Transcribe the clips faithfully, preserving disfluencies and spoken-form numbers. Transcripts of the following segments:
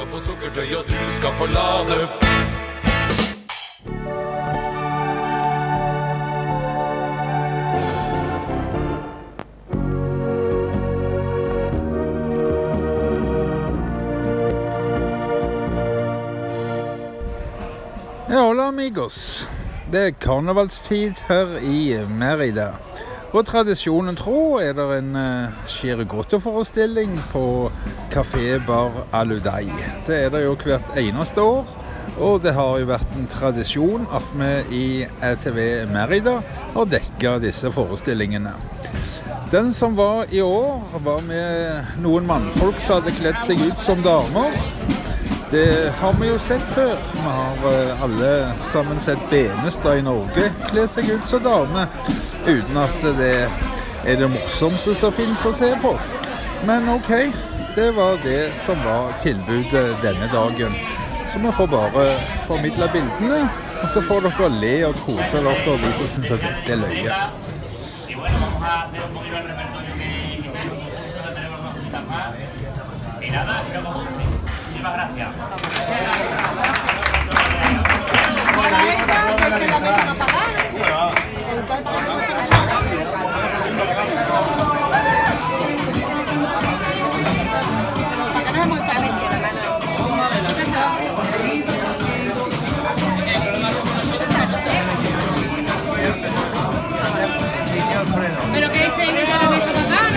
skal få sukkertøy, og du skal få lade. Ja, hola amigos. Det er karnevalstid her i Mérida. Og tradisjonen tro er det en uh, Chirigotto-forestilling på Café Bar Aludei. Det er det jo hvert eneste år, og det har jo vært en tradisjon at vi i E T V Mérida har dekket disse forestillingene. Den som var i år var med noen mannfolk som hadde kledd seg ut som damer. Det har vi jo sett før. Vi har alle sammen sett Benestad i Norge kle seg ut som dame, uten at det er det morsomste som finnes å se på. Men ok, det var det som var tilbudet denne dagen. Så vi får bare formidle bildene, og så får dere le og kose dere, de som synes at dette er løye. Gracias. ¿Pero qué echáis de la mesa para acá?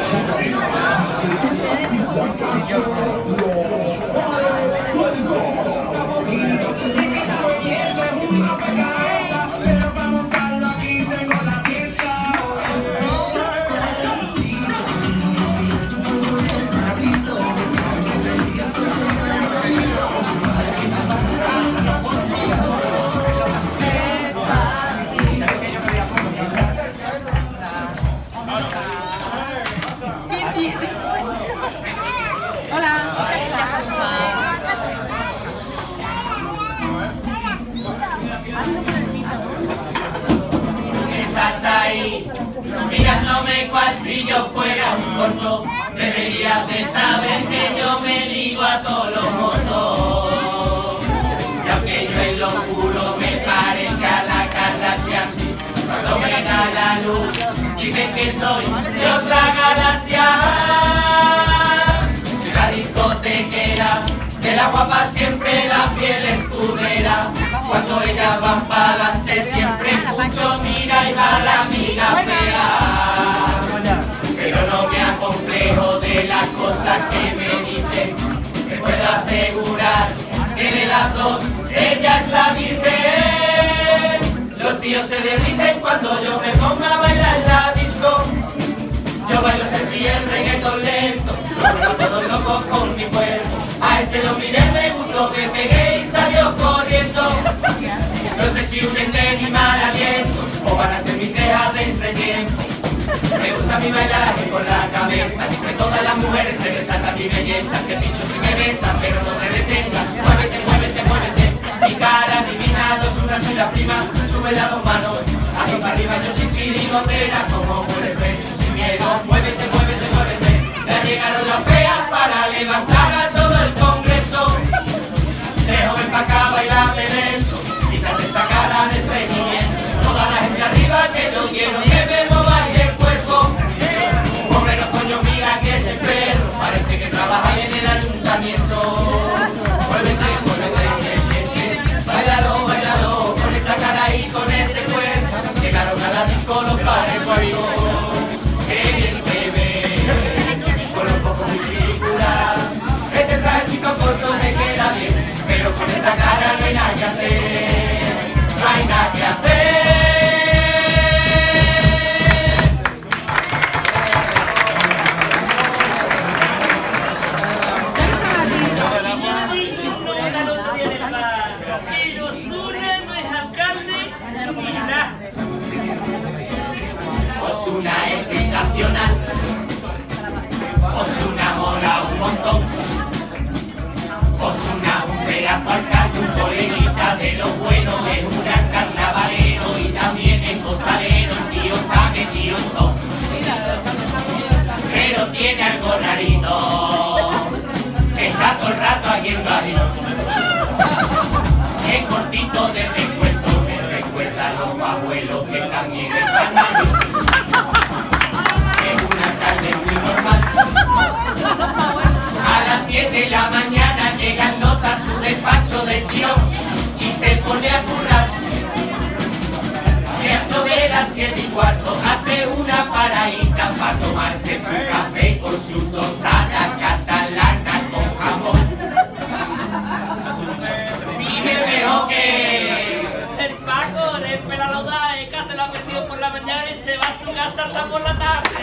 Estás ahí, mirándome cual si yo fuera un corto. Deberías de saber que yo me ligo a todos los motos. Y aunque yo en lo oscuro me parezca la Kardashian, cuando me da la luz dicen que soy de otra galaxia. Soy la discotequera, de la guapa siempre la fiel escudera. Cuando ellas van para adelante siempre mucho mira y va la amiga fea. Pero no me acomplejo de las cosas que me dicen. Te puedo asegurar que de las dos ella es la virgen. Los tíos se derriten cuando yo me ponga a bailar en la disco. Yo bailo sexy el reggaetón lento, lo todos locos con mi cuerpo. A ese lo miré, me gustó, me pegué y salió corriendo. No sé si un ente ni mal aliento o van a ser mis cejas de entretiempo. Me gusta mi bailaje con la cabeza, entre todas las mujeres se desata mi belleza. Te pincho si me besas, pero no te detengas. Muévete, muévete, muévete. Mi cara adivinado es una soy la prima. Sube las dos manos, aquí para arriba yo sin chirigotera. Como puedes ver, sin miedo. Muévete, muévete, muévete. Ya llegaron las feas para levantar a todo el congreso. De joven pa' acá bailame lento, quítate esa cara de estreñimiento. Toda la gente arriba que yo quiero que me mováis el cuerpo. Hombre, no coño, mira que ese perro parece que trabaja en el ayuntamiento. Muévete, muévete, bailalo, bailalo, con esta cara y con este cuerpo. Llegaron a la disco los padres o amigos. Qué bien se ve, con un poco mi figura. Este la mañana llega nota a su despacho del tirón y se pone a currar. Y a eso de las siete y cuarto hace una paradita para tomarse su café con su tostada catalana con jamón. Dime pero que El Paco de Pelaloda, que te lo ha perdido por la mañana y se va a su casa hasta por la tarde.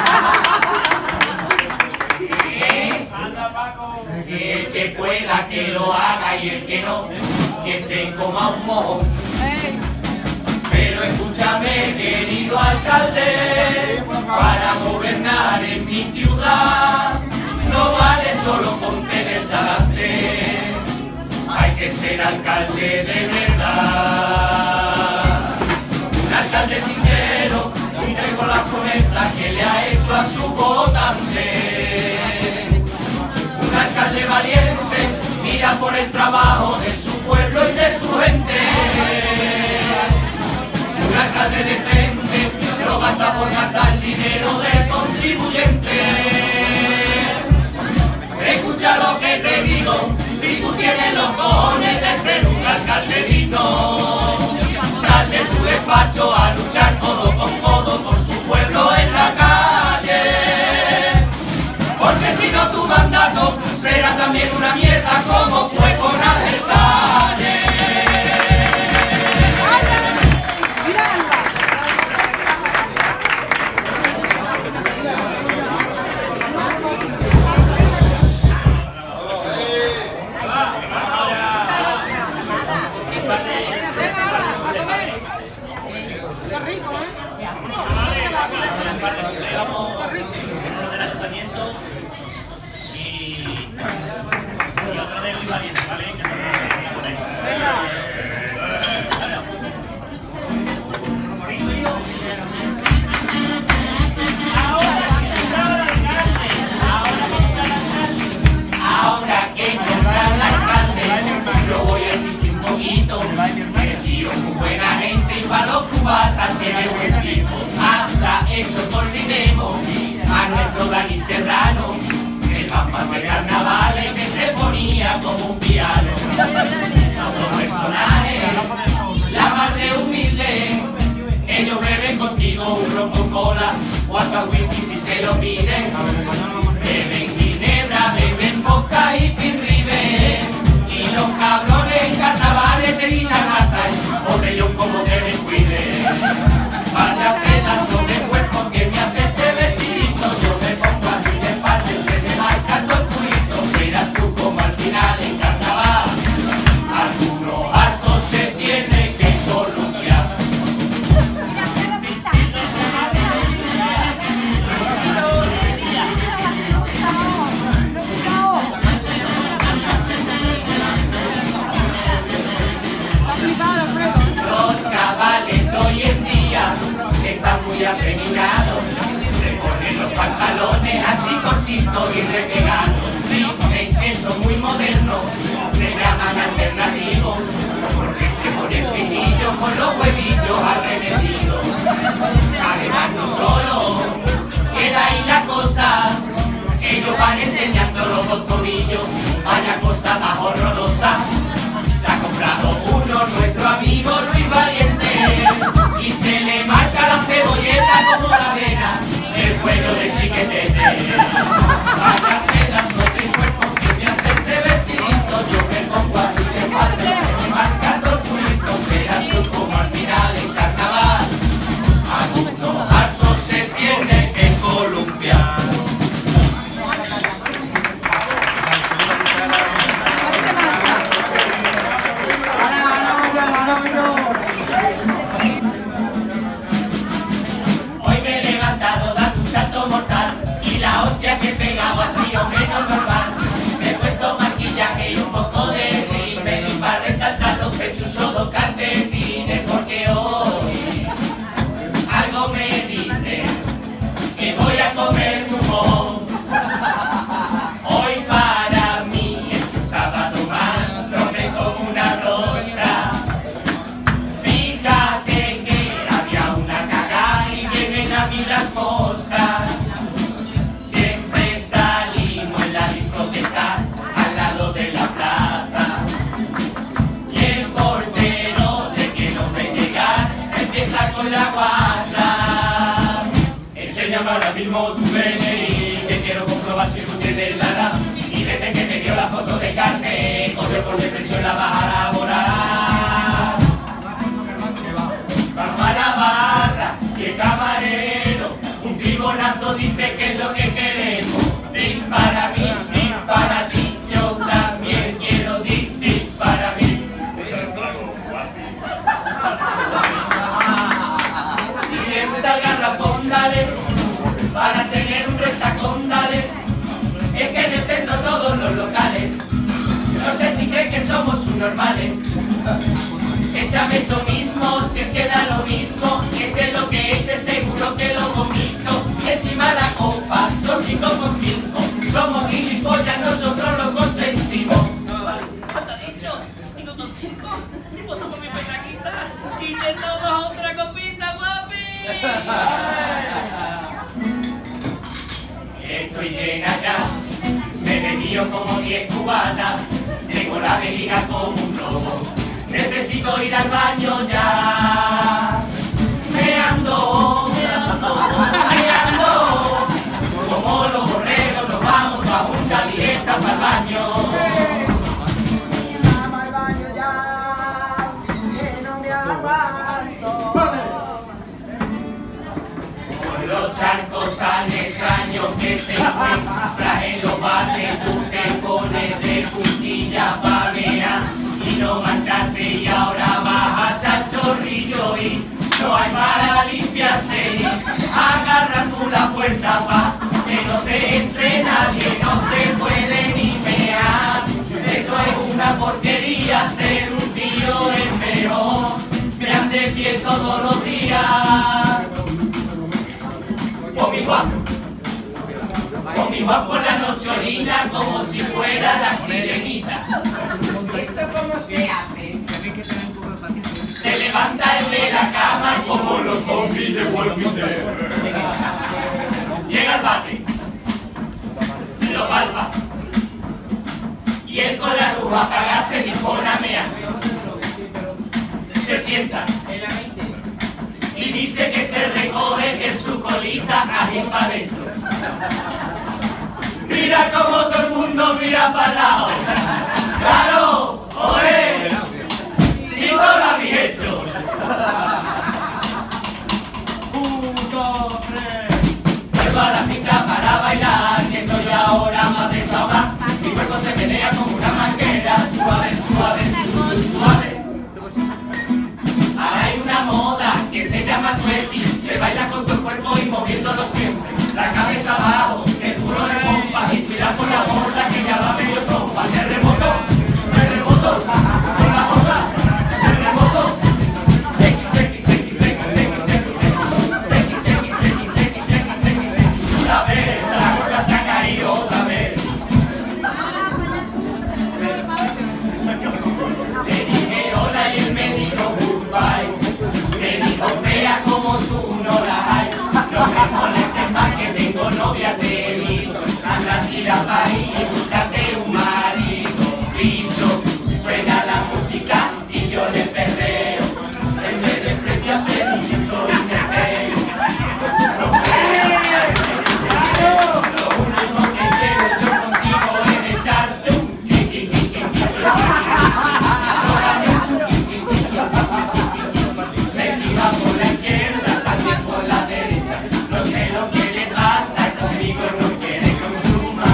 ¿Eh? Anda, Paco. El que pueda que lo haga y el que no, que se coma un mojón. Pero escúchame, querido alcalde, para gobernar en mi ciudad no vale solo con tener talante, hay que ser alcalde de verdad. Un alcalde sincero, cumple con las promesas que le ha hecho a su votante. Un alcalde valiente, mira por el trabajo de su pueblo y de su gente. Un alcalde decente, no gasta por gastar dinero del contribuyente. Escucha lo que te digo, si tú tienes los cojones de ser un alcalde digno, sal de tu despacho a luchar codo con codo por tu pueblo en la calle. Porque si no tu mandato será también una mierda como fue con Ángel Calle. Qué rico, ¿eh? Y otra de Luis Valiente, ¿vale? Ahora que nombran al alcalde, yo voy a insistir un poquito. El tío es muy buena gente y para los cubatas tiene buen tipo. Hasta eso no olvidemos a nuestro Dani Serrano, el papá de carnavales que se ponía como un piano. Son dos personajes, la más de humilde. Ellos beben contigo un ron con cola o hasta whisky si se lo piden. Beben ginebra, beben vodka y pirribe. Y los cabrones en carnavales te gritan hasta por ellos como te descuide. Vaya pedazo de cuerpo que me hace este vestidito. Yo me pongo así de parte, se me marca todo el culito. Verás tú como al final en carnaval algunos hartos se tiene que columpiar. Los chavales de hoy en día están muy afeminados, se ponen los pantalones así cortitos y repegados. Dicen que son muy modernos, se llaman alternativos, porque se ponen pinillos con los huevillos arremetidos. Además no solo queda ahí la cosa, ellos van enseñando los dos tobillos, vaya cosa más horrorosa. Se ha comprado uno, nuestro amigo Luis Valiente, y se le marca la cebolleta como la vena, el cuello de chiquetete. Vaya vio la foto de carne, corrió por depresión la baja laboral. Vamos a la barra y el camarero, un tribonazo dice que es lo que queremos. Din para mí, din para ti, yo también quiero din, din para mí. Si le gusta el garrafón, dale, para tener un resacón, dale. Es que en el centro todos los locales, no sé si creen que somos subnormales. Échame eso mismo, si es que da lo mismo, eche lo que eche, seguro que lo vomito. Encima la copa, son cinco con cinco, somos gilipollas, nosotros lo consentimos. ¿Cuánto has dicho? ¿Cinco con cinco? Y pues por mi petaquita y te tomas otra copita, guapi. Estoy llena ya, me he bebido como diez cubatas, tengo la vejiga como un lobo, necesito ir al baño ya. Me ando, me ando, me ando, como los borregos nos vamos a junta directa para el baño. Vamos al baño ya, que no me aguanto. Con los charcos tan extraños que te encuentras en los bares, tú te pones de puntilla pavea y no manchaste y ahora vas a echar chorrillo y no hay para limpiarse y agarra tú la puerta pa' que no se entre nadie, no se puede ni mear. Esto es una porquería, ser un tío es mejor, me han de pie todos los días. Con mi guapo, con mi guapo por la noche orina como si fuera la sirenita. ¿Eso cómo se hace? Se levanta el de la cama como los zombies de Walking Dead. Llega al bate, lo palpa, y él con la luz apagada se dispone a mear. Se sienta y dice que se recoge que su colita ahí para adentro. Mira como todo el mundo mira para el lado. ¡Claro! ¡Oye! ¡Si no lo habéis hecho! ¡Un, dos, tres! Llevo a la pista para bailar, viendo yo ahora más desahogar. Mi cuerpo se menea como una manguera, suave, suave, suave. Ahora hay una moda que se llama twerking, se baila con tu cuerpo y moviéndolo siempre. La cabeza abajo, el culo de pompa, inspirar por la borda que ya va medio trompa. Terremoto, terremoto, con la cosa, terremoto. Sequi, sequi, sequi, sequi, sequi, sequi, sequi, sequi, sequi, sequi, sequi, sequi, sequi. Una vez, la gorda se ha caído otra vez. Le dije hola y él me dijo goodbye. Me dijo fea como tú no la hay. No me molestes más que tengo novia, te he dicho. Anda, tira pa' ahí y búscate un marido. Bicho, suena la música y yo le perreo. Él me desprecia pero insisto y me veo. Lo único que quiero yo contigo es echarte un kiki, kiki, kiki, solamente un kiki, kiki, kiki. Me tira por la izquierda, también por la derecha. No sé lo que le pasa, conmigo no quiere consumar.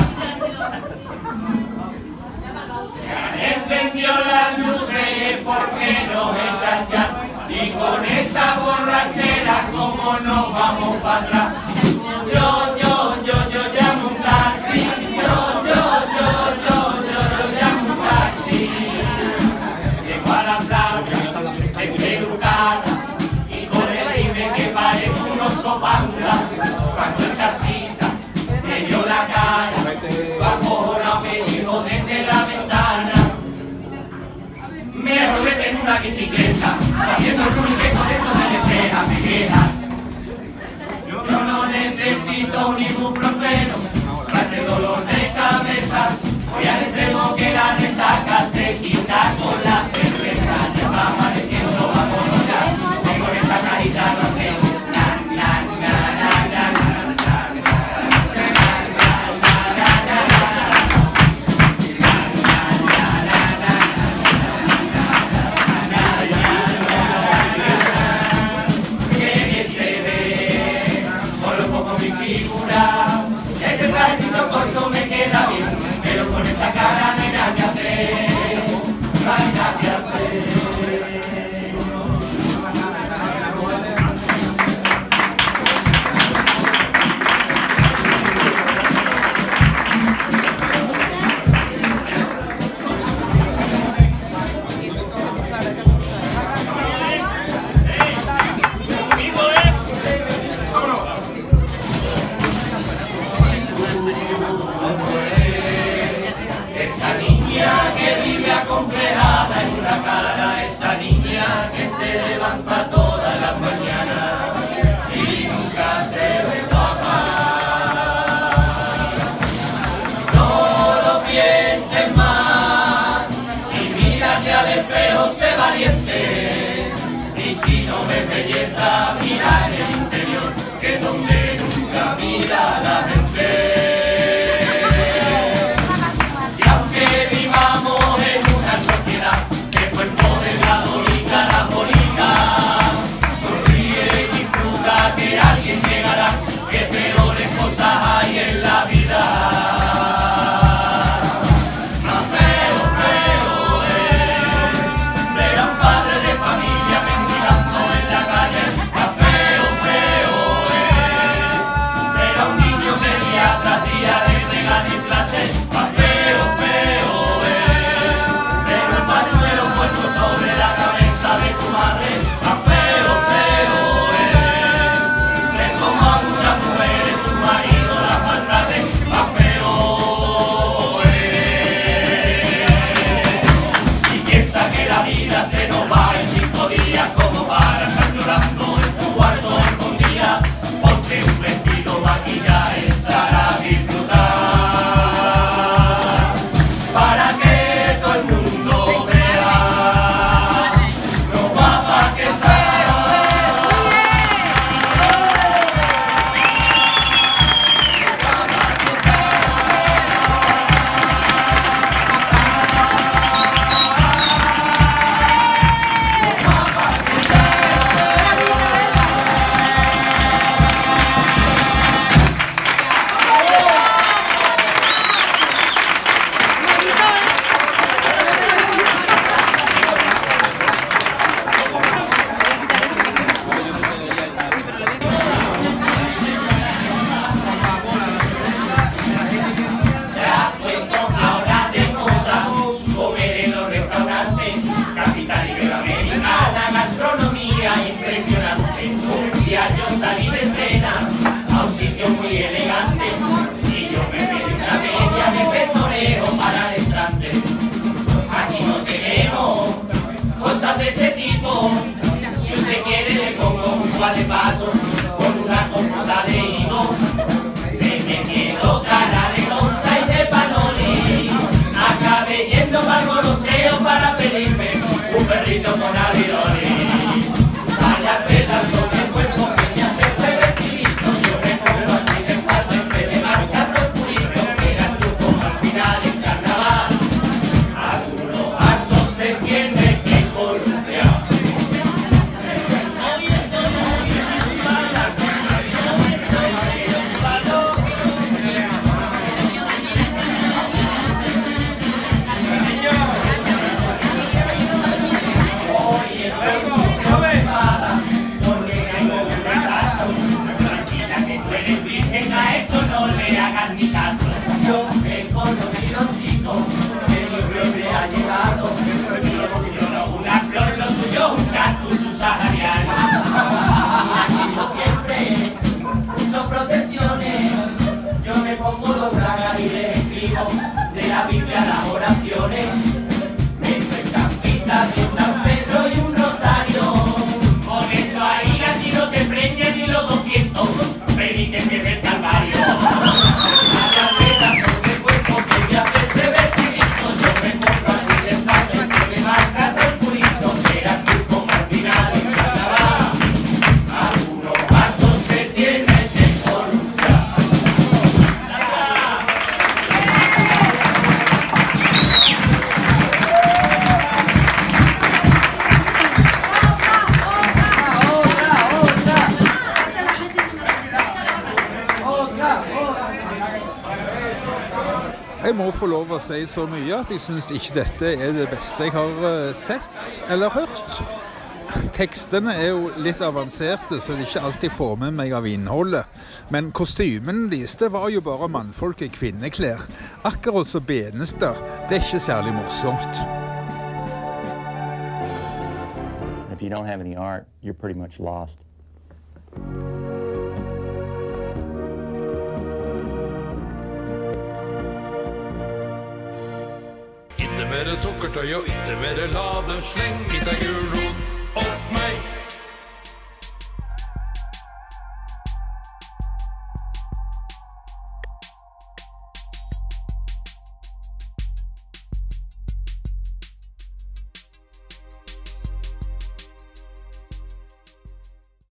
Ya encendió las luces porque nos echan ya. Y con esta borrachera, como nos vamos para atrás. Yo, yo, yo, yo llamo un taxi. Yo, yo, yo, yo, yo, yo llamo un taxi. Llego a la playa, estoy educada. Y con el dime que parezco un oso panda. Cuando el taxista me dio la cara, acojonado me dijo desde la ventana. Me rolete en una bicicleta, haciendo el ruido que con eso me despeja, me queja. Yo no necesito un ibuprofeno para este dolor de cabeza. Voy al extremo que la resaca se quita con la cerveza. Ya va amaneciendo, vámonos ya. Tengo esa carita no tengo. Na, na, na, na, na, na, na, na, na, na, na, na, na, na. esa niña que vive acomplejada en una cara, esa niña que se levanta todas las mañanas y nunca se rebaja. No lo pienses más y mírate al espejo, sé valiente. Y si no ves belleza, mira en el interior, que es donde nunca mira la gente. Alguien llegará, que peores cosas hay en la vida. Más feo, feo es ver a un padre de familia mendigando en la calle. Más feo, feo es ver a un niño que día tras día le entregan en clase. Más feo, feo es ver un pañuelo puesto sobre la cabeza de tu madre. Más feo, feo mujeres, su marido las maltrate, más feo es. Y piensa que la vida se nos va en cinco días, como para estar llorando en tu cuarto escondida. Ponte un vestido, maquillaje, para disfrutar, para que todo el mundo vea lo guapa que está. De ese tipo, si usted quiere le pongo un guá de pato con una compota de hilo. Se me quedó cara de tonta y de panoli, acabé yendo para el Coloseo para pedirme un perrito con aviroli. Vaya pedazo de cuerpo que me hace este vestidito, yo me pongo así de espalda y se me marca todo el purito. Mira tú como al final en carnaval, a duro harto se tiene. Yo he conocido un chico que mi flor se ha llevado. Yo no una flor, lo tuyo un cactus subsahariano. Y yo siempre uso protecciones. Yo me pongo dos bragas y les escribo de la Biblia las oraciones. Meto en campitas de San Pedro y un rosario. Con eso ahí a ti no te preñas ni los doscientos penitentes del Calvario. Jeg må få lov å si så mye at jeg synes ikke dette er det beste jeg har sett eller hørt. Tekstene er jo litt avanserte, så det ikke alltid får med meg av innholdet. Men kostymen deres, det var jo bare mannfolk i kvinneklær. Akkurat så Benestad, det er ikke særlig morsomt. If you don't have any art, you're pretty much lost. mere sukkertøy og ikke mere lade. Sleng i deg gulrot opp med